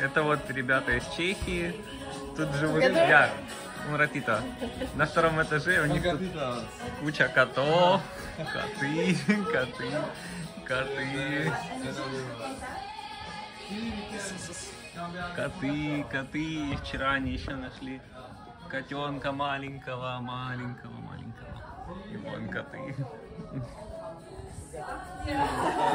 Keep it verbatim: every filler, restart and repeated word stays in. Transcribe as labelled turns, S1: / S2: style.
S1: Это вот ребята из Чехии. Тут живут я, Муратита. На втором этаже у них тут куча котов. Коты, коты, коты. Коты, коты. Вчера они еще нашли котенка маленького, маленького, маленького. И вон коты.